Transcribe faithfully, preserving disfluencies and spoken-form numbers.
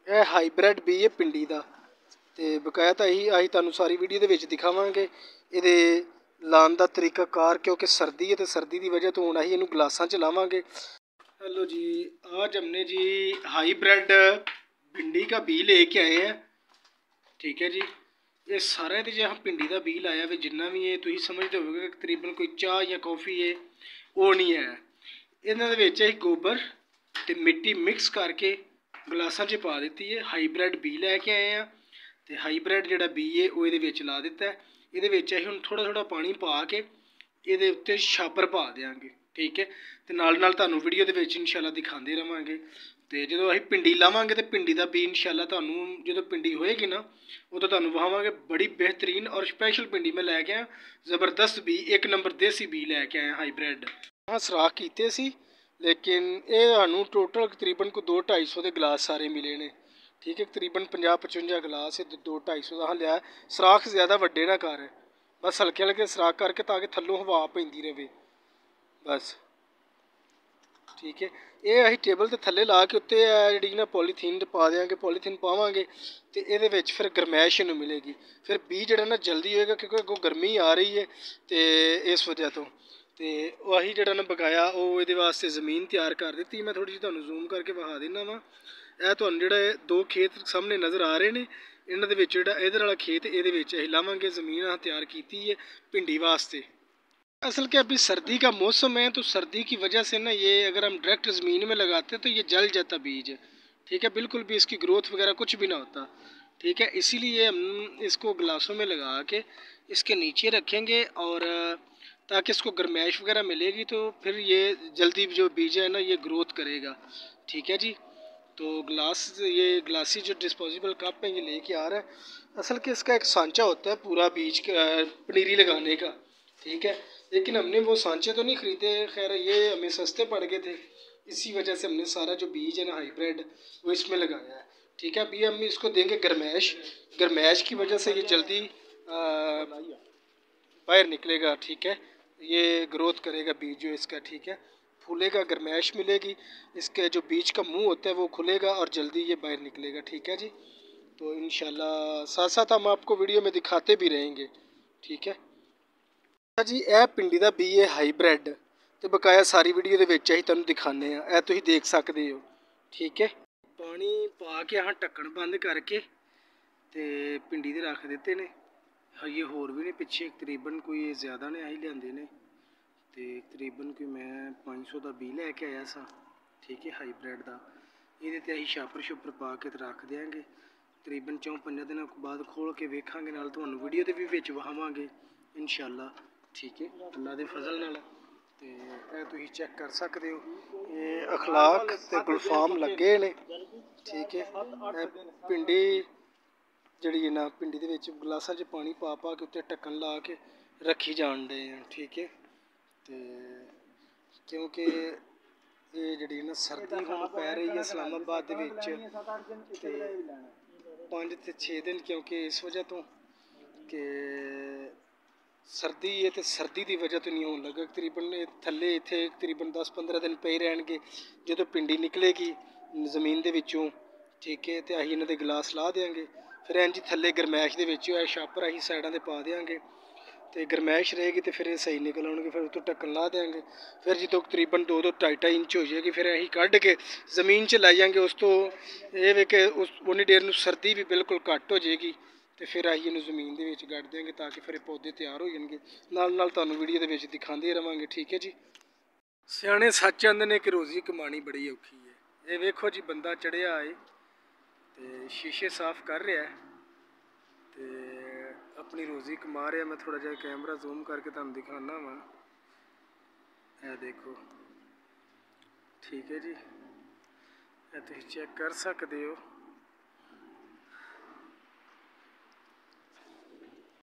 ਇਹ hybrid B ਹੈ ਪਿੰਡੀ ਦਾ ਤੇ ਬਕਾਇਆ ਤਾਂ ਇਹੀ ਅਸੀਂ ਤੁਹਾਨੂੰ ਸਾਰੀ ਵੀਡੀਓ ਦੇ ਵਿੱਚ ਦਿਖਾਵਾਂਗੇ ਇਹਦੇ ਲਾਉਣ ਦਾ ਤਰੀਕਾ ਕਾਰ, ਕਿਉਂਕਿ ਸਰਦੀ है तो सर्दी की वजह तो हूँ अं इन गिलासा च लावांगे। हेलो जी, आज हमने जी हाईब्रिड भिंडी का बी लेके आए हैं। ठीक है जी, ये सारे जो हम भिंडी का बी लाया वे जिन्ना भी है तुम समझते हो तकरीबन कोई चाह या कॉफ़ी है वो नहीं है। इन्हों के गोबर तो मिट्टी मिक्स करके गिलासा च पा दी है। हाईब्रिड बी लैके आए हैं तो हाईब्रिड जोड़ा बी है वो ये ला दिता है। ये हम थोड़ा थोड़ा पानी पा के ये उत्ते छापर पा देंगे। ठीक है, तो नाल नाल तुहानूं वीडियो दे विच इंशाअल्लाह दिखाते रहांगे। तो जो असीं भिंडी लावांगे तो भिंडी का बी इंशाअल्लाह तुहानूं जो भिंडी होएगी ना उदों तुहानूं वहावांगे। बड़ी बेहतरीन और स्पैशल भिंडी मैं लैके आया, जबरदस्त बी, एक नंबर देसी बी लैके आया हाईब्रिड। हाँ सराख कीते सी, लेकिन ये सानूं टोटल तकरीबन को दो ढाई सौ के गिलास सारे मिले ने। ठीक है, तकरीबन पंजाह पचवंजा गिलास दो ढाई सौ का लिया। सराख ज़्यादा वड्डे ना कर, बस हल्के हल्के सराख करके ताकि थल्लों हवा पैंदी रहे बस। ठीक है, ये असीं टेबल ते थल्ले ला के उत्ते जी ना पॉलीथीन पा देंगे। पॉलीथीन पावांगे तो ये फिर गरमैश इनू मिलेगी, फिर बीज जो ना जल्दी होएगा क्योंकि अगों गर्मी आ रही है तो इस वजह तो तो असीं जो ना बकाया वो ये वास्ते ज़मीन तैयार कर दी। मैं थोड़ी जी तुहानूं जूम करके विखा दिना वा। यह तुहानूं जिहड़ा दो खेत सामने नज़र आ रहे हैं, इन्हां दे विच जिहड़ा इधर वाला खेत इहदे विच असीं लावांगे। ज़मीन असीं तैयार की है भिंडी वास्ते। असल क्या अभी सर्दी का मौसम है तो सर्दी की वजह से ना ये अगर हम डायरेक्ट ज़मीन में लगाते तो ये जल जाता बीज। ठीक है, बिल्कुल भी इसकी ग्रोथ वगैरह कुछ भी ना होता। ठीक है, इसीलिए हम इसको गिलासों में लगा के इसके नीचे रखेंगे और ताकि इसको गर्माइश वगैरह मिलेगी तो फिर ये जल्दी जो बीज है ना ये ग्रोथ करेगा। ठीक है जी, तो ग्लास ये ग्लासी जो डिस्पोजेबल कप है ये लेके आ रहा है। असल कि इसका एक सांचा होता है पूरा बीज पनीरी लगाने का। ठीक है, लेकिन हमने वो सांचे तो नहीं ख़रीदे, खैर ये हमें सस्ते पड़ गए थे, इसी वजह से हमने सारा जो बीज है ना हाईब्रिड वो इसमें लगाया है। ठीक है, अभी हम इसको देंगे गरमैश। गरमैश की वजह से ये जल्दी बाहर निकलेगा। ठीक है, ये ग्रोथ करेगा बीज जो इसका। ठीक है, फूलेगा, गरमैश मिलेगी, इसके जो बीज का मुंह होता है वो खुलेगा और जल्दी ये बाहर निकलेगा। ठीक है जी, तो इंशाल्लाह साथ साथ हम आपको वीडियो में दिखाते भी रहेंगे। ठीक है जी, यह भिंडी का बी है हाईब्रिड तो बकाया सारी वीडियो के विच असीं तुहानूं दिखाने आ, यह तुसीं देख सकते हो। ठीक है, पानी पा के अहां ढक्कन बंद करके ते भिंडी दे रख दिते ने। ये होर भी ने पिछे तकरीबन कोई ज़्यादा ने असीं लिआंदे ने ते तकरीबन कोई मैं पाँच सौ का बी लैके आया सा। ठीक है, हाईब्रिड का ये असीं छापर छुपर पा के रख देंगे। तकरीबन चौं पंजां दिनों बाद खोल के वेखांगे, नाल तुहानूं वीडियो दे भी विच विखावांगे इंशाअल्लाह। ठीक है, अल्लाह के फजल नाल ते यह तुसीं चेक कर सकते हो, ये अखलाक ते गुलफाम लगे ने। ठीक है, भिंडी जिहड़ी है ना भिंडी दे विच गिलासां च पानी पा पा के उत्ते ढक्कन ला के रखी जान डे हैं। ठीक है, तो क्योंकि ये जिहड़ी ना सर्दी हुण पै रही है इस्लामाबाद दे विच ते पाँच ते छे दिन, क्योंकि इस वजह तो कि सर्दी है तो सर्दी की वजह तो नहीं होने लगा। तकरीबन थल्ले इत्थे तकरीबन दस पंद्रह दिन पे रहणगे, जो भिंडी निकलेगी जमीन के विचों। ठीक है, तो असीं इन्हां दे गिलास ला देंगे, फिर इंज थल्ले गरमैश के विच छापर असीं साइडां ते पा देंगे तो गरमैश रहेगी तो फिर ये सही निकल आउणगे। फिर उत्तों ढक्कन ला देंगे, फिर जो तकरीबन दो दो ढाई ढाई इंच हो जाएगी फिर असीं कढ़ के जमीन च लाई जाएंगे। उस तो ये वे कि उस उन्नी देर नूं सर्दी भी बिल्कुल घट हो जाएगी तो फिर असीं इहनूं जमीन दे विच गड़ देंगे ताकि फिर पौधे तैयार हो जाएंगे। नाल नाल तुहानूं वीडियो दे विच दिखांदे रहांगे। ठीक है जी, सियाणे सच आंदे ने कि रोज़ी कमानी बड़ी औखी है। ये वेखो जी, बंदा चढ़िया है तो शीशे साफ कर रहा है तो अपनी रोज़ी कमा रहा। मैं थोड़ा जिहा कैमरा जूम करके तुहानूं दिखाना वा, यह देखो। ठीक है जी, यह तुसीं चेक कर सकते हो।